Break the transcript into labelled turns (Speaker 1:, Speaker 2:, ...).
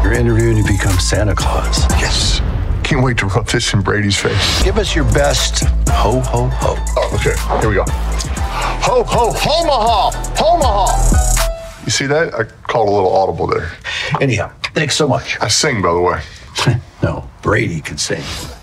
Speaker 1: You're interviewing to become Santa Claus.
Speaker 2: Yes. Can't wait to rub this in Brady's face.
Speaker 1: Give us your best ho, ho, ho.
Speaker 2: Oh, okay. Here we go. Ho, ho, homaha! Homaha! You see that? I called a little audible there.
Speaker 1: Anyhow, thanks so much.
Speaker 2: I sing, by the way.
Speaker 1: No, Brady can sing.